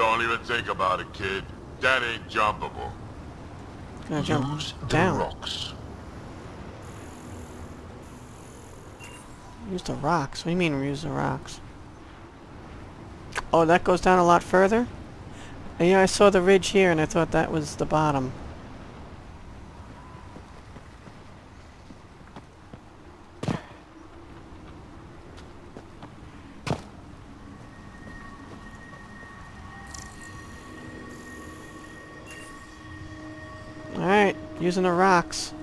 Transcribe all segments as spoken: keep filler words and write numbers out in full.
Don't even think about it, kid. That ain't jumpable. Gonna jump Use the down. rocks. Use the rocks. What do you mean use the rocks? Oh, that goes down a lot further? And yeah, I saw the ridge here and I thought that was the bottom. Alright, using the rocks.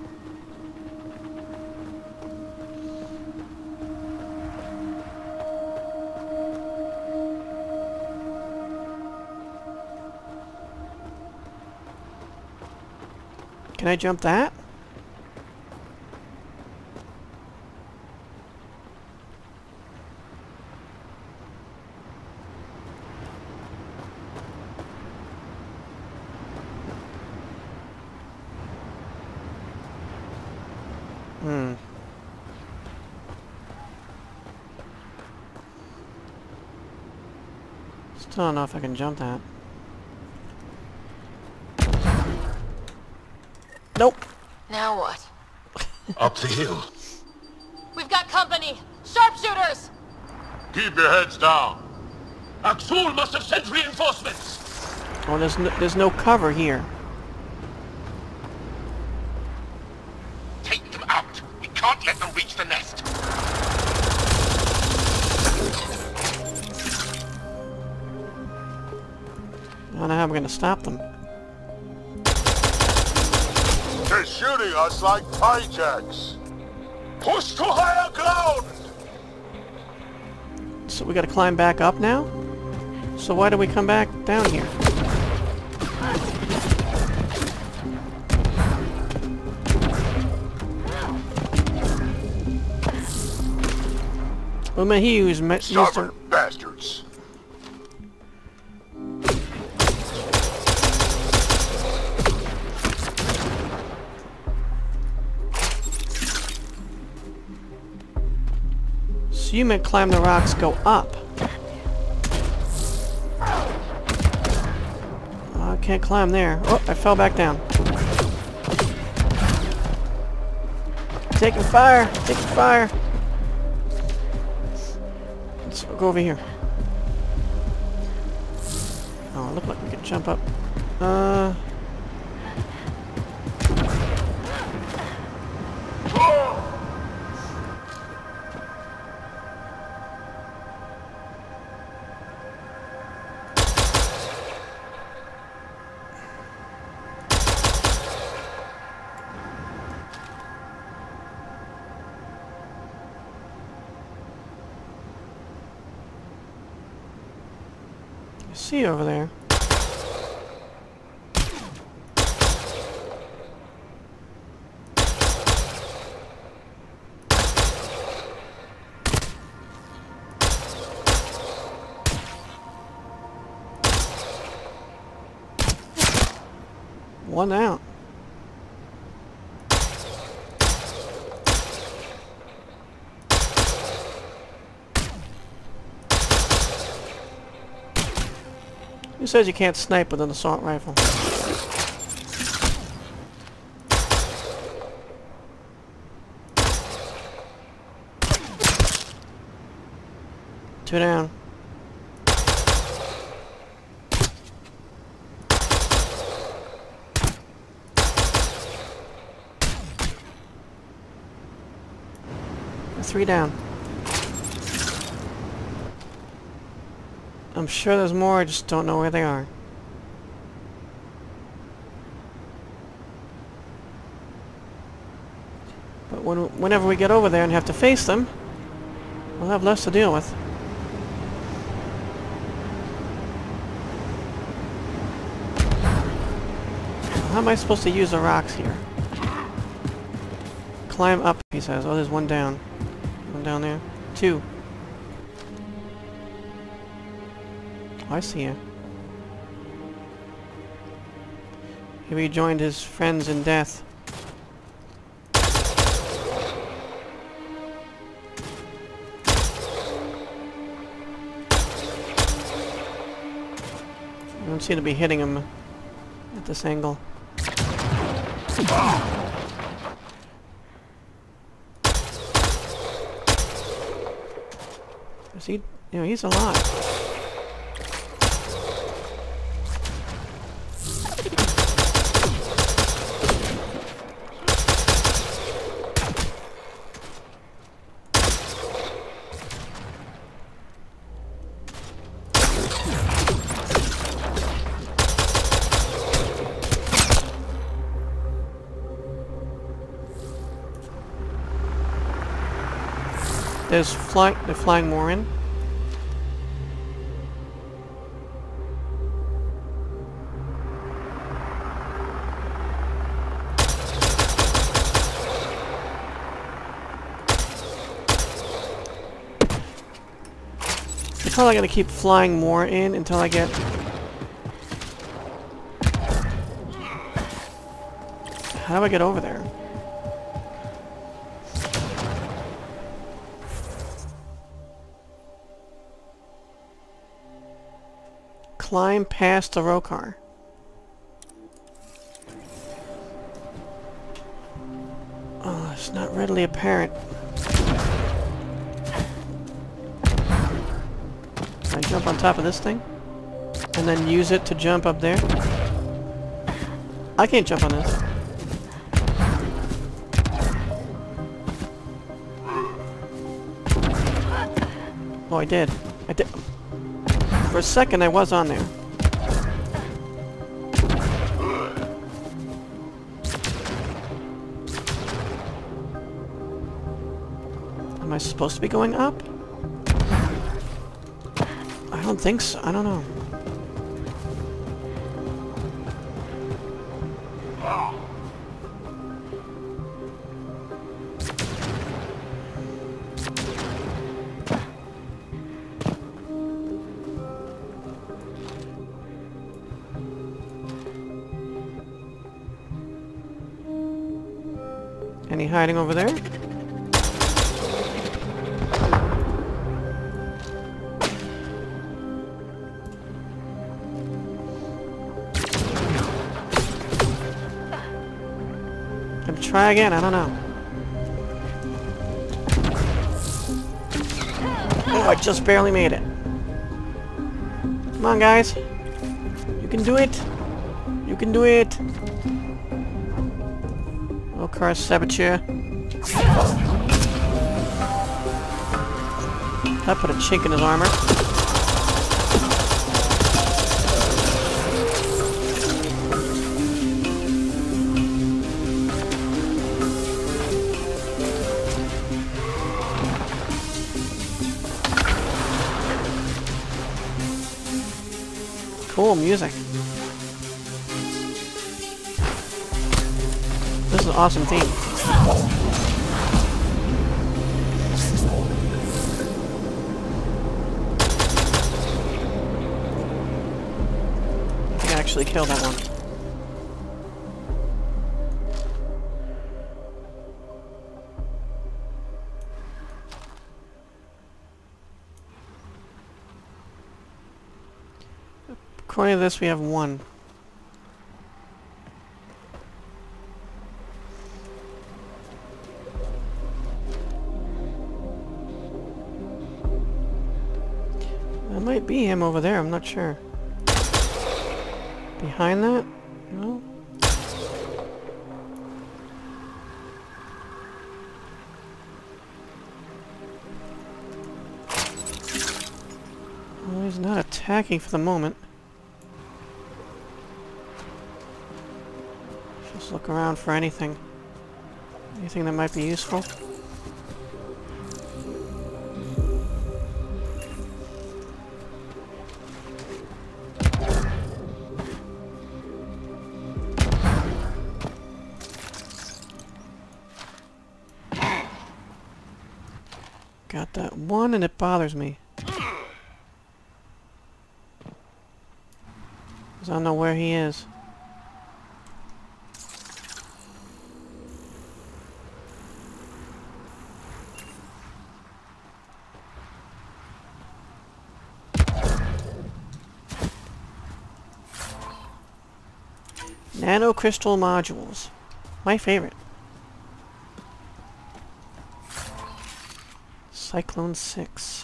Can I jump that? Hmm. Still don't know if I can jump that. Nope. Now what? Up the hill. We've got company! Sharpshooters! Keep your heads down. Akksul must have sent reinforcements. Oh, there's no, there's no cover here. Take them out. We can't let them reach the nest. I don't know how we're gonna stop them. They're shooting us like hijacks. Push to higher ground. So we gotta climb back up now? So why do we come back down here? Well, man, he used, used Stubborn bastards. So you meant climb the rocks, go up. Oh, I can't climb there. Oh, I fell back down. Taking fire! Taking fire! Let's go over here. Oh, look like we can jump up. Uh... See over there. One out. Who says you can't snipe with an assault rifle? Two down. Three down. I'm sure there's more, I just don't know where they are. But when, whenever we get over there and have to face them, we'll have less to deal with. How am I supposed to use the rocks here? Climb up, he says. Oh, there's one down. One down there. Two. Oh, I see you. He rejoined his friends in death. don't seem to be hitting him at this angle. Is he? You know, he's alive. There's fly they're flying more in. I'm probably gonna keep flying more in until I get. How do I get over there? Climb past the row car. Oh, it's not readily apparent. Can I jump on top of this thing? And then use it to jump up there? I can't jump on this. Oh, I did. I did. For a second, I was on there. Am I supposed to be going up? I don't think so. I don't know. Any hiding over there? Gonna try again, I don't know. Oh, I just barely made it. Come on, guys. You can do it. You can do it. Oh, car saboteur. That put a chink in his armor. Cool music. This is an awesome theme. I can actually kill that one. According to this, we have one. That might be him over there, I'm not sure. Behind that? No? Well, he's not attacking for the moment. Just look around for anything. Anything that might be useful. Got that one and it bothers me. Because I don't know where he is. Nanocrystal modules. My favorite. Cyclone six.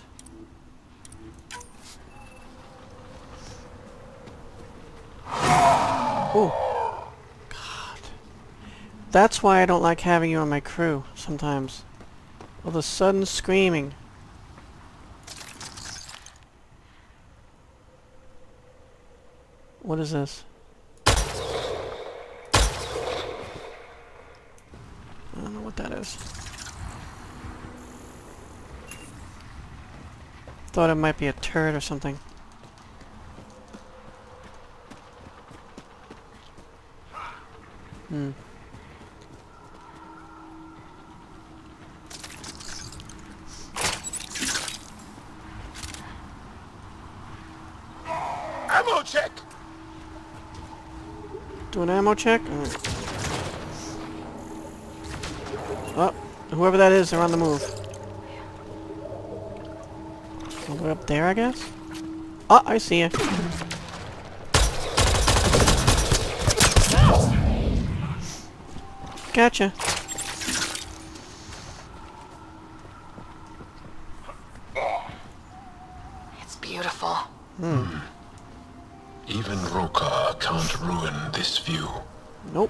Oh. God. That's why I don't like having you on my crew sometimes. All the sudden screaming. What is this? I don't know what that is. Thought it might be a turret or something. Hmm. Ammo check! Do an ammo check? Alright. Oh, whoever that is, they're on the move. All the way up there, I guess? Oh, I see you. Gotcha. It's beautiful. Hmm. Even Roka can't ruin this view. Nope.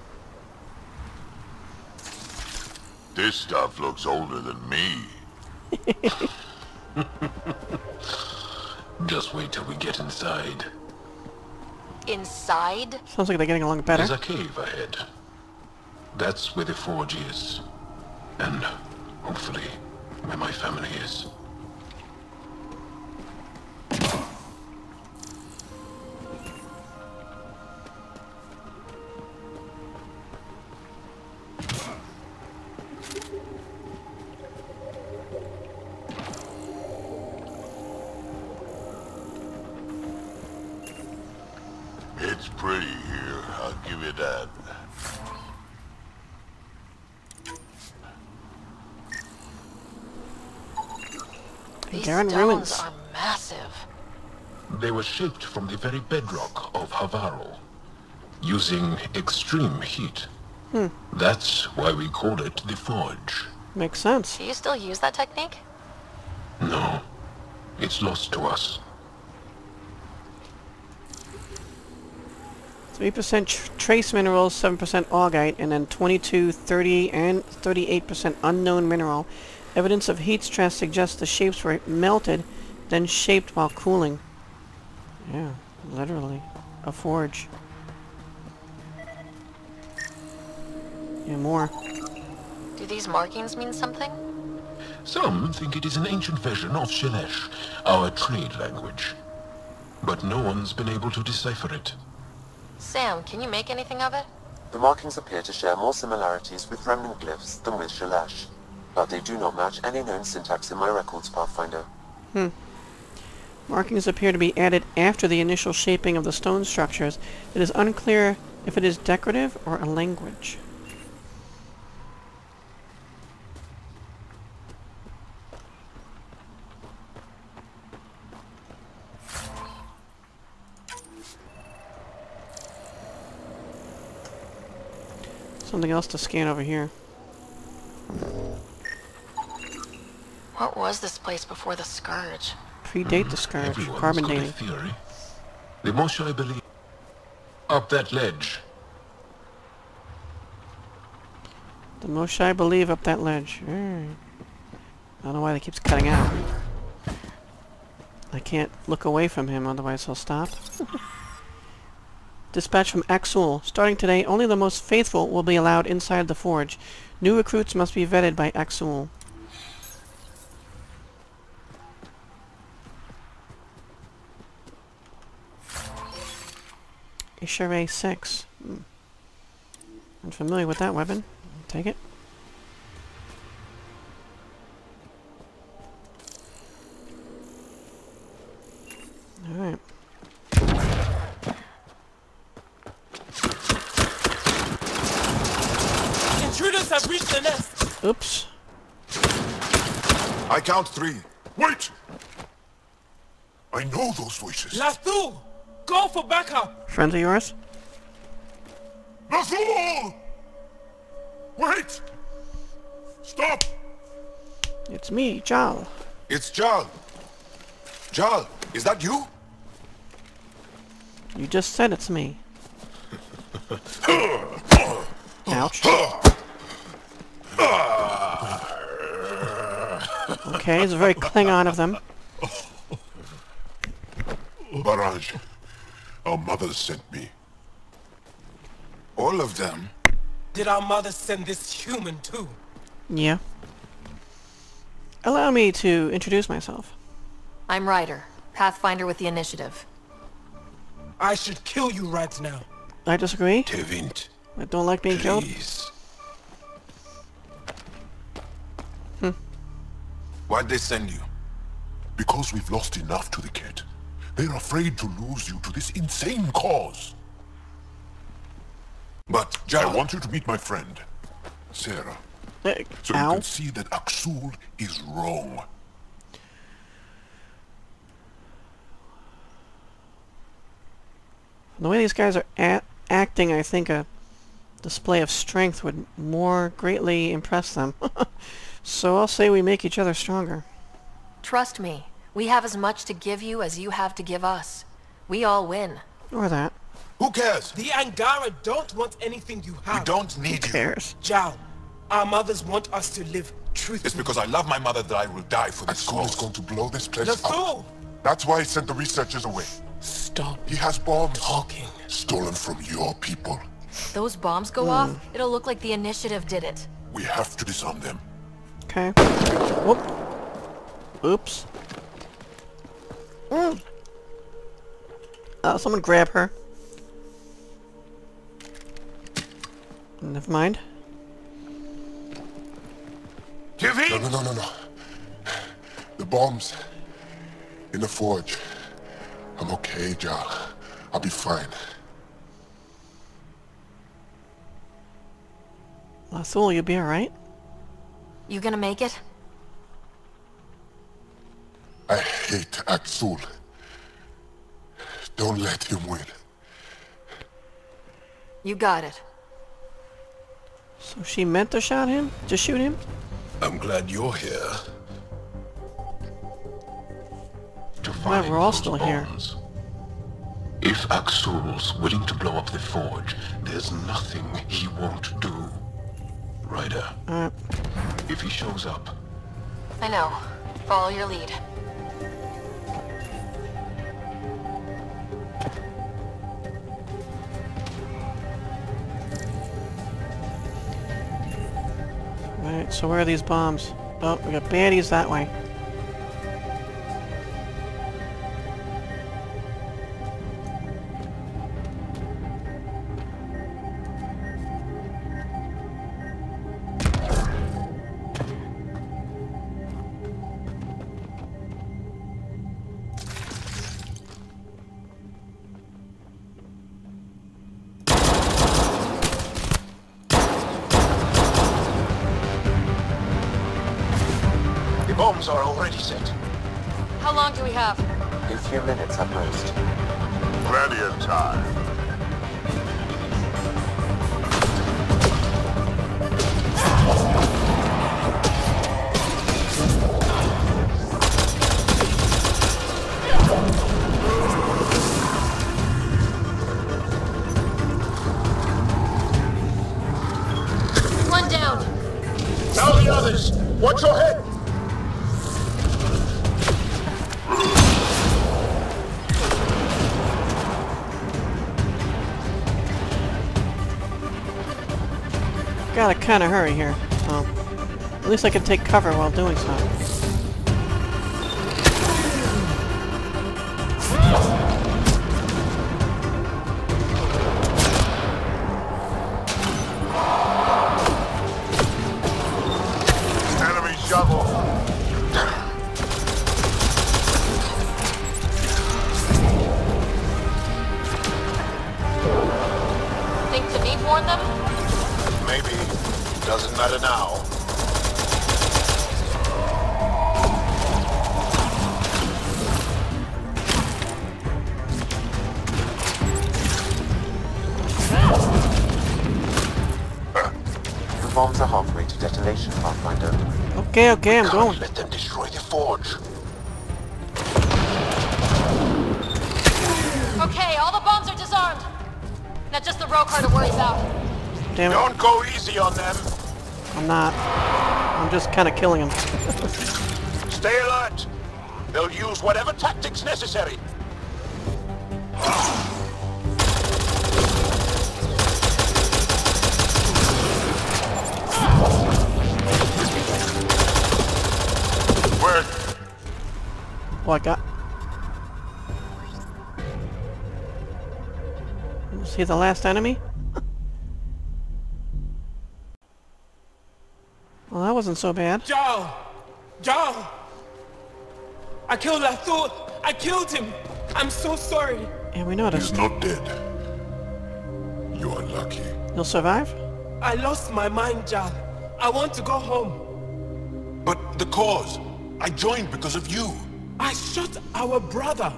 This stuff looks older than me. Just wait till we get inside. Inside? Sounds like they're getting along better. There's a cave ahead. That's where the forge is. And, hopefully, where my family is. It's pretty here, I'll give you that. These They're in stones ruins. are massive. They were shaped from the very bedrock of Havaro, using extreme heat. Hmm. That's why we call it the forge. Makes sense. Do you still use that technique? No, it's lost to us. three percent tr trace minerals, seven percent augite, and then twenty-two, thirty, and thirty-eight percent unknown mineral. Evidence of heat stress suggests the shapes were melted, then shaped while cooling. Yeah, literally. A forge. Yeah, more. Do these markings mean something? Some think it is an ancient version of Shelesh, our trade language. But no one's been able to decipher it. Sam, can you make anything of it? The markings appear to share more similarities with remnant glyphs than with Shelesh, but they do not match any known syntax in my records, Pathfinder. Hmm. Markings appear to be added after the initial shaping of the stone structures. It is unclear if it is decorative or a language. Something else to scan over here. What was this place before the Scourge? Predate the Scourge. Everyone's Carbon got a dating. theory. The most I believe. Up that ledge. The most I believe up that ledge. Alright. I don't know why that keeps cutting out. I can't look away from him, otherwise he'll stop. Dispatch from Akksul. Starting today, only the most faithful will be allowed inside the forge. New recruits must be vetted by Akksul. S A six. Hmm. I'm familiar with that weapon. I'll take it. Alright. Intruders have reached the nest. Oops. I count three. Wait! I know those voices. Last two. Go for backup. Friends of yours? The fool! Wait! Stop! It's me, Jaal. It's Jaal. Jaal, is that you? You just said it's me. Ouch. Okay, it's very Klingon of them. Barrage, our mothers sent me. All of them? Did our mother send this human too? Yeah. Allow me to introduce myself. I'm Ryder, Pathfinder with the Initiative. I should kill you right now. I disagree. Tevint, I don't like being killed. please. Hmm. Why'd they send you? Because we've lost enough to the kid. They're afraid to lose you to this insane cause. But, Jaal, I want you to meet my friend, Sarah. Uh, So ow. you can see that Akksul is wrong. The way these guys are a acting, I think a display of strength would more greatly impress them. So I'll say we make each other stronger. Trust me, we have as much to give you as you have to give us. We all win. Or that. Who cares? The Angara don't want anything you have. We don't need Who you. cares? Jaal, our mothers want us to live truthfully. It's because I love my mother that I will die for this cause. Akksul is going to blow this place The up. fool! That's why he sent the researchers away. Stop He has bombs talking. stolen from your people. Those bombs go off, it'll look like the Initiative did it. We have to disarm them. Okay. Whoop. Oops. Mm. Uh, someone grab her. Never mind. No, no, no, no, no. The bombs in the forge. I'm okay, Jaal. I'll be fine. Akksul, you'll be alright? You gonna make it? I hate Akksul. Don't let him win. You got it. So she meant to shot him? To shoot him? I'm glad you're here. To Well, find we're all those still here. bombs. If Akksul's willing to blow up the forge, there's nothing he won't do. Ryder, Alright. if he shows up, I know. Follow your lead. Alright, so where are these bombs? Oh, we got baddies that way. Bombs are already set. How long do we have? A few minutes at most. Plenty of time. One down. Tell the others! Watch your head! Gotta kinda hurry here. So, at least I can take cover while doing so. Enemy shovel! Think Tevint warned them? Maybe. Doesn't matter now. The bombs are halfway to detonation, Pathfinder. Okay, okay, I'm Can't going. let them destroy the forge. Okay, all the bombs are disarmed. Now just the row car to worry about. Damn it. Don't go easy on them. I'm not. I'm just kind of killing him. Stay alert. They'll use whatever tactics necessary. Where? Oh, I got... Was he the last enemy? Well, that wasn't so bad. Jaal! Jaal! I killed Akksul! I killed him! I'm so sorry! Yeah, we He's noticed. not dead. You're lucky. You'll survive? I lost my mind, Jaal. I want to go home. But the cause. I joined because of you. I shot our brother.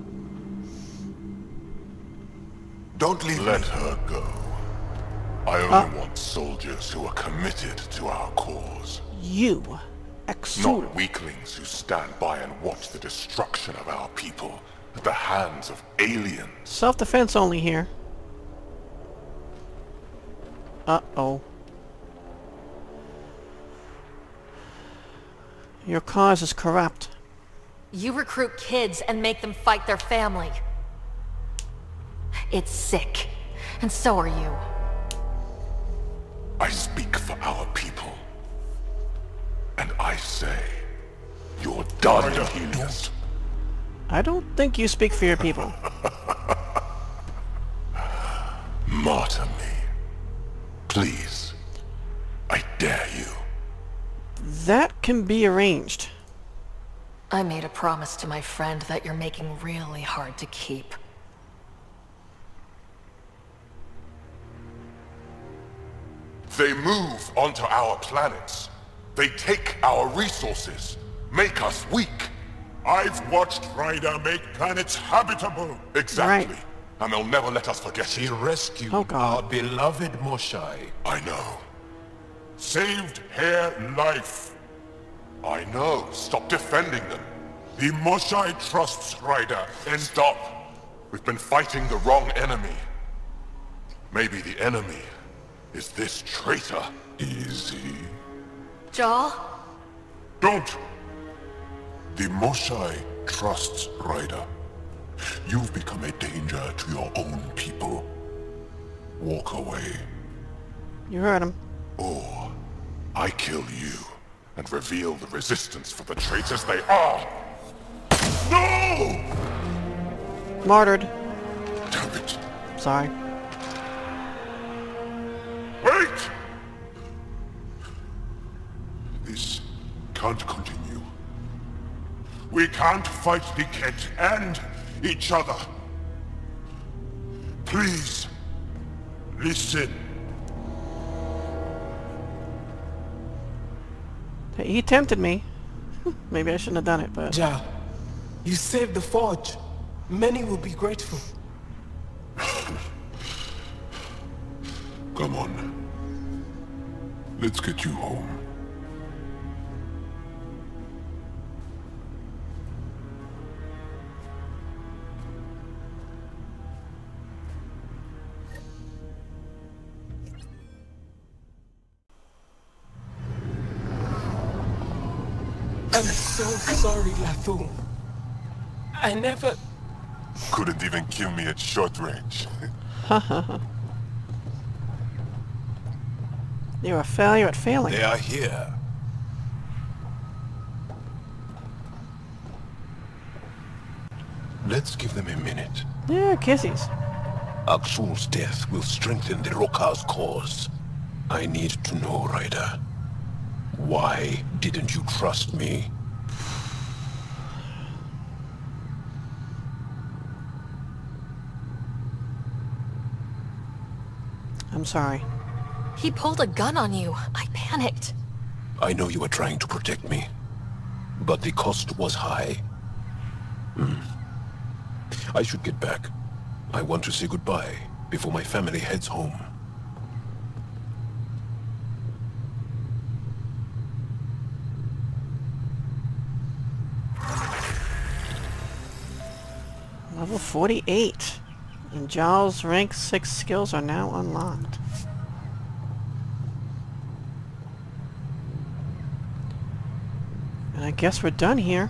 Don't leave Let me. her go. I only Ah. want soldiers who are committed to our cause. You. Akksul. Not weaklings who stand by and watch the destruction of our people at the hands of aliens. Self-defense only here. Uh-oh. Your cause is corrupt. You recruit kids and make them fight their family. It's sick. And so are you. I speak for our people. And I say, you're done, Helios. I don't think you speak for your people. Martyr me. Please. I dare you. That can be arranged. I made a promise to my friend that you're making really hard to keep. They move onto our planets. They take our resources, make us weak. I've watched Ryder make planets habitable. Exactly. Right. And they'll never let us forget She it. rescued Oh, God. our beloved Moshai. I know. Saved her life. I know. Stop defending them. The Moshai trusts Ryder. And stop. We've been fighting the wrong enemy. Maybe the enemy is this traitor. Easy. Jaal? Don't! The Moshai trusts Ryder. You've become a danger to your own people. Walk away. You heard him. Or I kill you and reveal the resistance for the traitors they are. No! Martyred. Damn it. Sorry. Wait! This can't continue. We can't fight the Ket and each other. Please, listen. He tempted me. Maybe I shouldn't have done it, but... Jaal, you saved the forge. Many will be grateful. Come on. Let's get you home. I'm so sorry, Akksul. I never... Couldn't even kill me at short range. You're a failure at failing. They are here. Let's give them a minute. Yeah, kissies. Akksul's death will strengthen the Rokar's cause. I need to know, Ryder. Why didn't you trust me? I'm sorry. He pulled a gun on you. I panicked. I know you were trying to protect me, but the cost was high. Hmm. I should get back. I want to say goodbye before my family heads home. Level forty-eight. And Jaal's rank six skills are now unlocked. And I guess we're done here.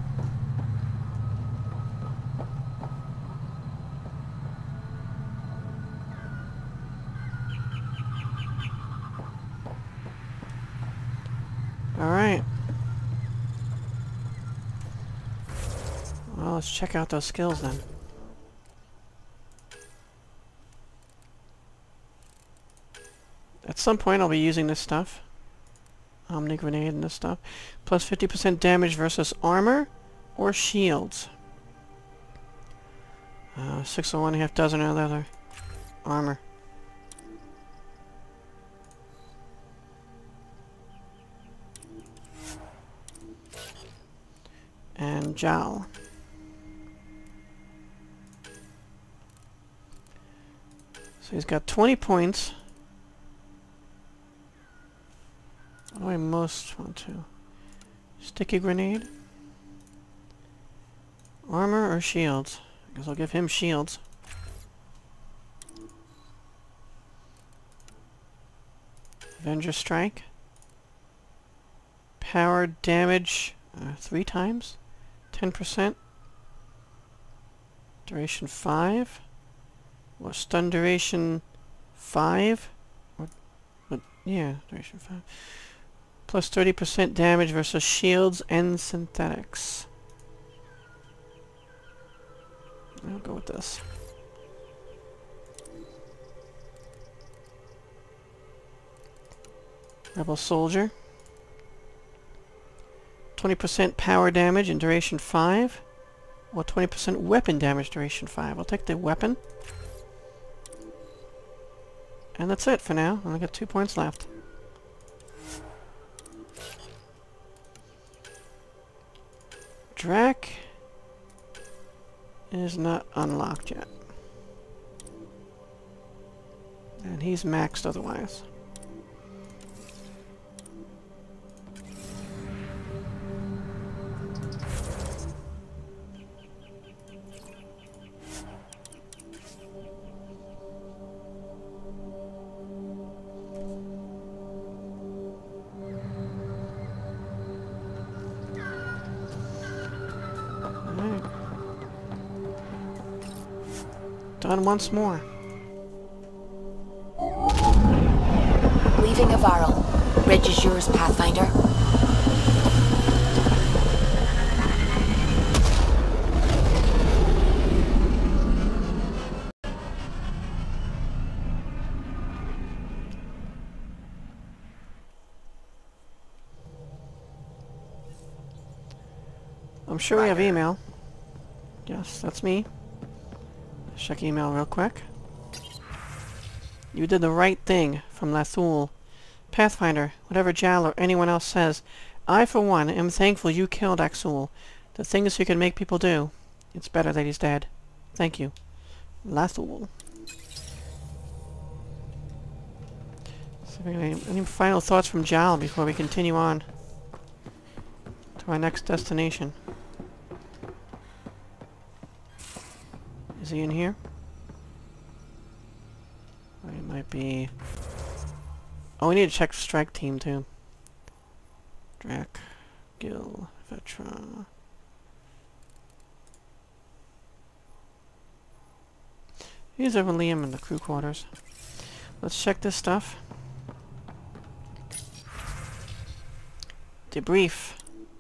Alright. Well, let's check out those skills then. At some point I'll be using this stuff. Omni Grenade and this stuff. Plus fifty percent damage versus armor or shields. Uh, six of one, half dozen of the other. Armor. And Jaal. So he's got twenty points. What do I most want to? Sticky grenade? Armor or shields? I guess I'll give him shields. Avenger Strike. Power damage uh, three times. ten percent. Duration five. Well, stun duration five. Or, but yeah, duration five. Plus thirty percent damage versus shields and synthetics. I'll go with this. Rebel Soldier. twenty percent power damage and duration five. Or twenty percent weapon damage, duration five. I'll take the weapon. And that's it for now. Only got two points left. Drac is not unlocked yet. And he's maxed otherwise. Done once more. Leaving Avaril. Bridge is yours, Pathfinder. I'm sure we have email. Yes, that's me. Check email real quick. You did the right thing from Lathul. Pathfinder, whatever Jaal or anyone else says, I for one am thankful you killed Akksul. The things he can make people do. It's better that he's dead. Thank you. Lathul. So any, any final thoughts from Jaal before we continue on to our next destination? Is he in here? Or he might be... Oh, we need to check strike team too. Drac, Gil, Vetra. Here's over Liam in the crew quarters. Let's check this stuff. Debrief.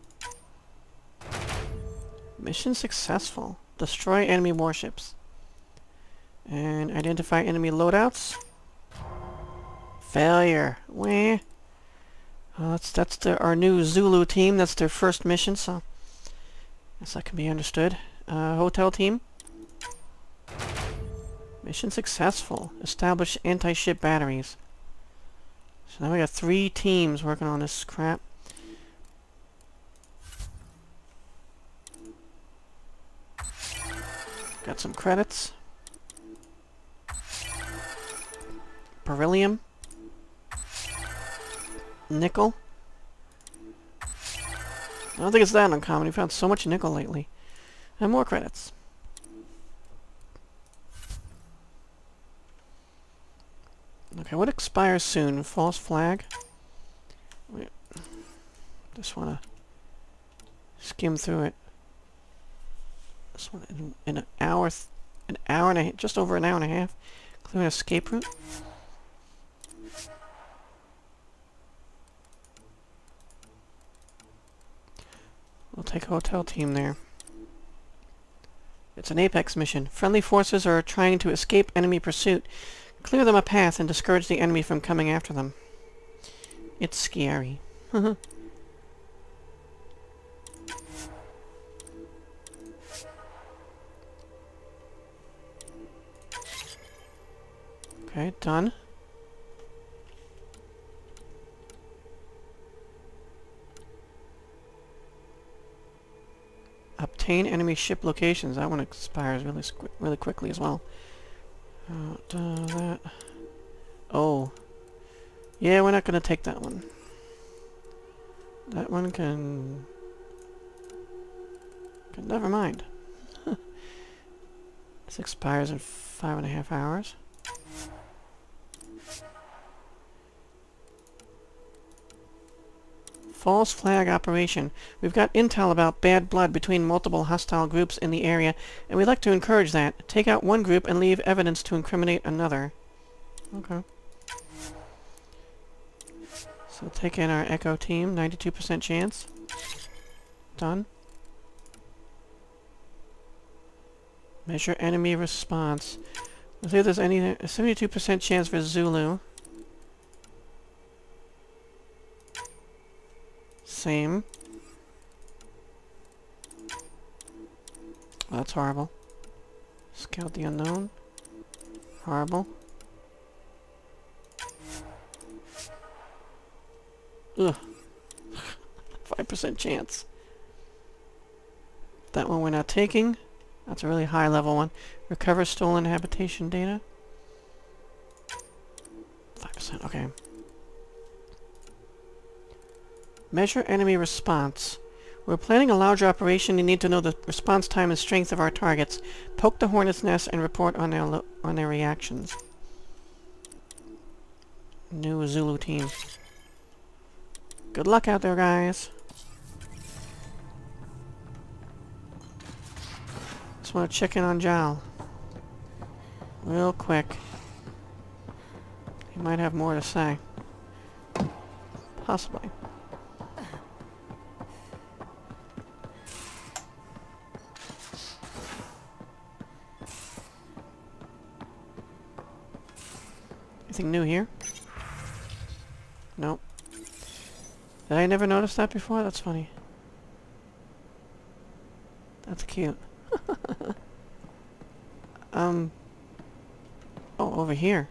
Mission successful. Destroy enemy warships. And identify enemy loadouts. Failure. Wah. Uh, that's that's the, our new Zulu team. That's their first mission, so guess that can be understood. Uh, hotel team. Mission successful. Establish anti-ship batteries. So now we got three teams working on this crap. Got some credits. Beryllium. Nickel. I don't think it's that uncommon. We found so much nickel lately. And more credits. Okay, what expires soon? False flag? Wait. Just wanna skim through it. This one in, in an hour, th an hour and a half, just over an hour and a half. Clear an escape route. We'll take a hotel team there. It's an Apex mission. Friendly forces are trying to escape enemy pursuit. Clear them a path and discourage the enemy from coming after them. It's scary. Okay, done. Obtain enemy ship locations. That one expires really really quickly as well. Uh, uh, that. Oh. Yeah, we're not going to take that one. That one can... can never mind. This expires in five and a half hours. False flag operation. We've got intel about bad blood between multiple hostile groups in the area, and we'd like to encourage that. Take out one group and leave evidence to incriminate another. Okay. So take in our Echo team, ninety-two percent chance. Done. Measure enemy response. Let's see if there's any... seventy-two percent chance for Zulu. Same. Oh, that's horrible. Scout the unknown. Horrible. Ugh. five percent chance. That one we're not taking. That's a really high level one. Recover stolen habitation data. five percent, okay. Measure enemy response. We're planning a larger operation. You need to know the response time and strength of our targets. Poke the hornet's nest and report on their lo on their reactions. New Zulu team. Good luck out there, guys. Just want to check in on Jaal. Real quick. He might have more to say. Possibly. Anything new here? Nope. Did I never notice that before? That's funny. That's cute. um. Oh, over here.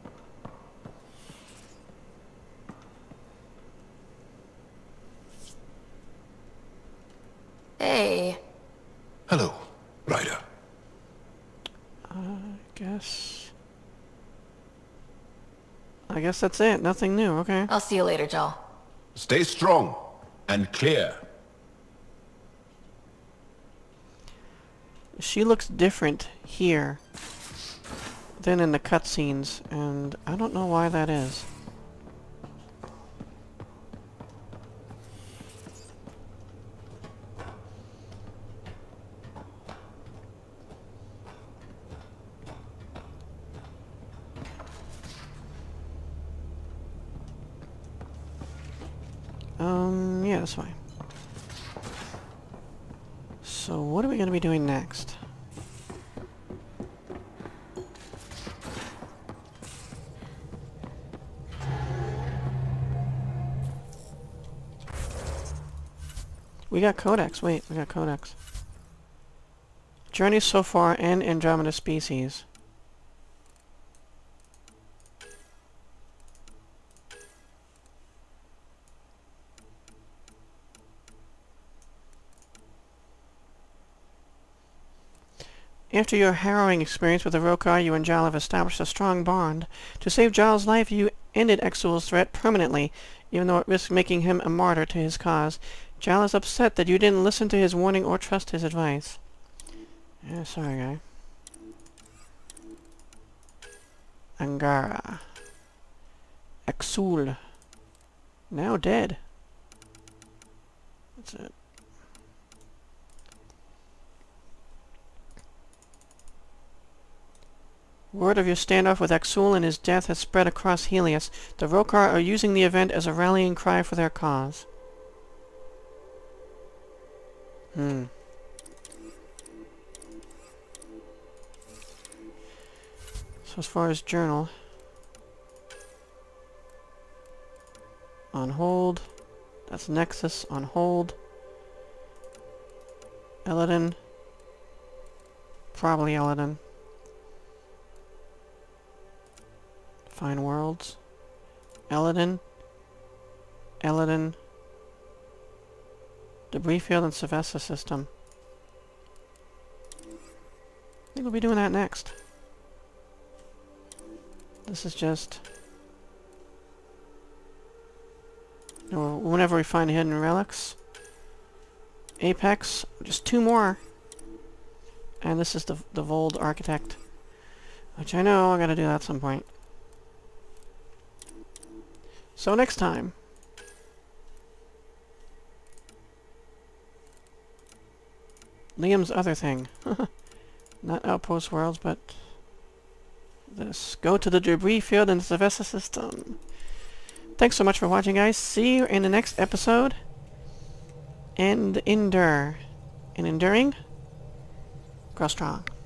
Hey. Hello, Ryder. I guess... I guess that's it. Nothing new. Okay. I'll see you later, Jaal. Stay strong and clear. She looks different here than in the cutscenes, and I don't know why that is. Um, yeah, that's fine. So, what are we going to be doing next? We got Codex. Wait, we got Codex. Journey so far and Andromeda species. After your harrowing experience with the Rokar, you and Jaal have established a strong bond. To save Jaal's life, you ended Akksul's threat permanently, even though it risked making him a martyr to his cause. Jaal is upset that you didn't listen to his warning or trust his advice. Yeah, sorry, guy. Angara. Akksul. Now dead. That's it. Word of your standoff with Akksul and his death has spread across Helios. The Rokar are using the event as a rallying cry for their cause. Hmm. So as far as journal... on hold. That's Nexus on hold. Eladin. Probably Eladin. Find worlds. Eladin. Eladin. Debris field and Sylvester system. I think we'll be doing that next. This is just... you know, whenever we find hidden relics. Apex. Just two more. And this is the, the Vold Architect. Which I know I gotta do that at some point. So next time. Liam's other thing. Not Outpost Worlds, but this. Go to the debris field in the Sylvester system. Thanks so much for watching, guys. See you in the next episode. And endure. And enduring, grow strong.